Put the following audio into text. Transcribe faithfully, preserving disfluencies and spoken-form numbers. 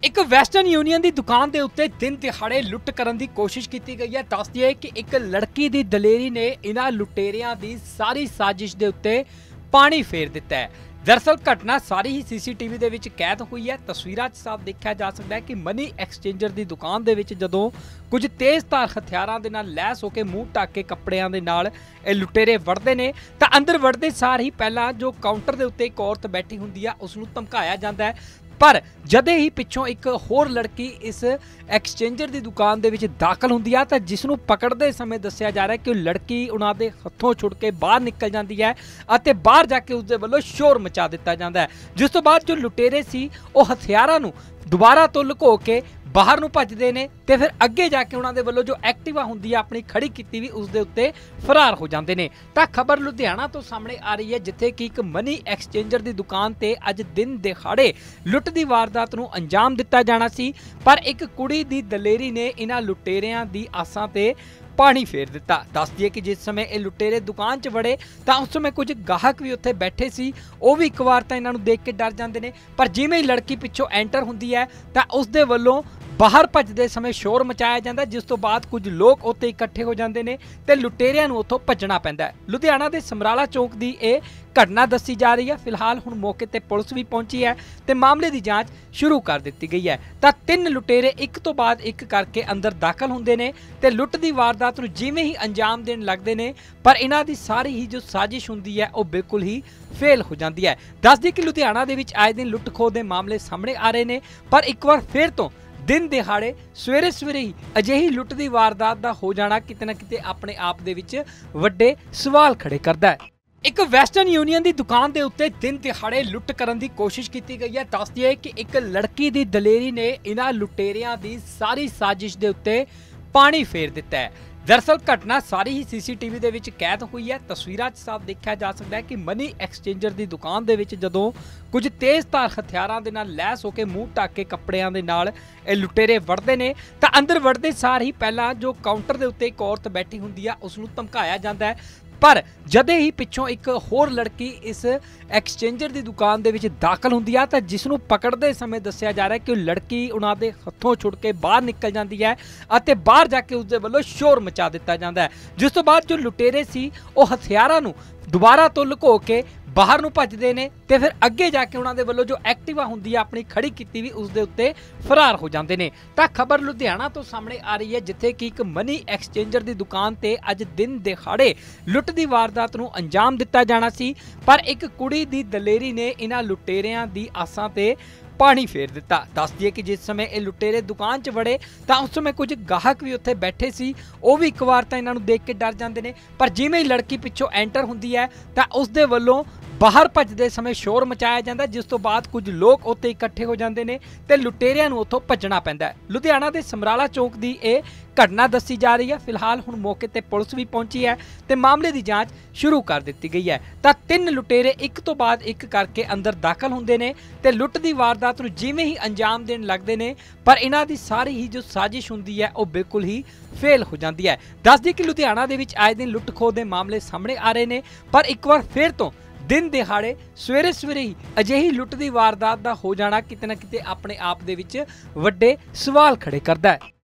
एक western union की दुकान के उत्ते दिन दिहाड़े लुट करने की कोशिश की गई है। दस दिए कि एक लड़की की दलेरी ने इन्हां लुटेरियां की सारी साजिश के उत्ते पानी फेर दिता है। दरअसल घटना सारी ही सीसीटीवी दे विच कैद हुई है। तस्वीरां च साफ देखा जा सकता है कि मनी एक्सचेंजर की दुकान दे विच जदों कुछ तेज़ धार हथियारां दे नाल लैस होकर मूँह ढक के कपड़ियां दे नाल ये लुटेरे वड़दे ने तां अंदर वड़दे सार ही पहलां जो काउंटर दे उत्ते एक औरत बैठी हुंदी है उसनूं धमकाया जाता है। पर जदे ही पिछों एक होर लड़की इस एक्सचेंजर की दुकान दे विच दाखल हुंदी है तां जिसनूं पकड़ते समय दस्सिया जा रहा है कि लड़की उन्हां दे हत्थों छुड़ के बाहर निकल जाती है अते बाहर जाके उसदे वल्लों शोर मचा दिता जाता है। जिस तो बाद जो लुटेरे सी वो हथियारां नूं दुबारा तो लुको के बाहर नूं भजदे ने ते फिर अगे जाके उन्हां दे वल्लों जो एक्टिवा हुंदी है अपनी खड़ी कीती हुई उस दे उत्ते फरार हो जाते हैं। तां खबर लुधियाना तो सामने आ रही है जिथे कि एक मनी एक्सचेंजर की दुकान ते अज दिन दिहाड़े लुट की वारदात नूं अंजाम दिता जाना सी, पर एक कुड़ी दी दलेरी ने इन्हां लुटेरियां दी आसां ते पानी फेर दिता। दस दिए कि जिस समय ये लुटेरे दुकान च वड़े तो उस समय कुछ गाहक भी उत्थे बैठे सी, वो भी एक बार तो इन्हां नूं देख के डर जाते हैं। पर जिवें ही लड़की पिछों एंटर हुंदी है तो उसदे वल्लों बाहर भजदे समय शोर मचाया जाता है, जिस तो बाद कुछ लोग उत्ते इकट्ठे हो जाते हैं तो लुटेरियां नूं उत्थों भजना पैंदा है। लुधियाना के समराला चौक की यह घटना दसी जा रही है। फिलहाल हुण मौके ते पुलिस भी पहुंची है तो मामले की जांच शुरू कर दी गई है। तो तीन लुटेरे एक तो बाद एक करके अंदर दाखल होंदे ने ते लुट की वारदात नूं जिवें ही अंजाम देण लगदे ने, पर इन्हां दी सारी ही जो साजिश हुंदी है वो बिल्कुल ही फेल हो जाती है। दस दी कि लुधियाना दे विच आए दिन लुट खोह के मामले सामने आ रहे हैं, पर एक बार फिर तो दिन दिहाड़े सवेरे सवेरे ही अजिही लुट की वारदात का हो जाना किते ना किते अपने आप दे विच वड्डे सवाल खड़े करता है। एक वैस्टर्न यूनियन की दुकान के उत्ते दिन दिहाड़े लुट करने की कोशिश की गई है। दस दिए कि एक लड़की की दलेरी ने इन्हां लुटेरियां की सारी साजिश के उत्ते पानी फेर दिता है। दरअसल घटना सारी ही सीसीटीवी दे विच कैद हुई है। तस्वीरां च साफ देखा जा सकता है कि मनी एक्सचेंजर की दुकान दे विच जदों कुछ तेज़ धार हथियारां दे नाल लैस होकर मूँह ढक के कपड़ियां दे नाल ये लुटेरे वड़दे ने तां अंदर वड़दे सार ही पहलां जो काउंटर दे उत्ते एक औरत बैठी हुंदी है उसनूं धमकाया जाता है। पर जदे ही पिछों एक होर लड़की इस एक्सचेंजर की दुकान दे विच दाखल हुंदी है तां जिसनूं पकड़ते समय दस्सिया जा रहा है कि लड़की उन्हां दे हत्थों छुड़ के बाहर निकल जाती है अते बाहर जाके उसदे वल्लों शोर मचा दिता जाता है। जिस तो बाद जो लुटेरे सी वो हथियारां नूं दुबारा तो लुको के बाहर नूं भजदे ने ते फिर अगे जाके उन्हां दे वल्लों जो एक्टिवा हुंदी है अपनी खड़ी कीती हुई उस दे उत्ते फरार हो जाते हैं। तां खबर लुधियाना तो सामने आ रही है जिथे कि एक मनी एक्सचेंजर की दुकान ते अज दिन दिहाड़े लुट की वारदात नूं अंजाम दिता जाना सी, पर एक कुड़ी दी दलेरी ने इन्हां लुटेरियां दी आसां ते पानी फेर दिता। दस दिए कि जिस समय ये लुटेरे दुकान च वड़े तो उस समय कुछ गाहक भी उत्थे बैठे सी, वो भी एक बार तो इन्हां नूं देख के डर जाते हैं। पर जिवें ही लड़की पिछों एंटर हुंदी है तो उसदे वल्लों बाहर भजदे समय शोर मचाया जाता है, जिस तो बाद कुछ लोग उत्ते इकट्ठे हो जाते हैं तो लुटेरियां नूं उत्थों भजना पैंदा है। लुधियाना के समराला चौक की यह घटना दसी जा रही है। फिलहाल हुण मौके ते पुलिस भी पहुंची है तो मामले की जांच शुरू कर दी गई है। तो तीन लुटेरे एक तो बाद एक करके अंदर दाखल होंदे ने ते लुट की वारदात नूं जिवें ही अंजाम देण लगदे ने, पर इन्हां दी सारी ही जो साजिश हुंदी है वो बिल्कुल ही फेल हो जाती है। दस दी कि लुधियाना दे विच आए दिन लुट खोह के मामले सामने आ रहे हैं, पर एक बार फिर तो दिन दिहाड़े सवेरे सवेरे ही अजिही लुट की वारदात का हो जाना किते ना किते अपने आप दे विच वड्डे सवाल खड़े करता है।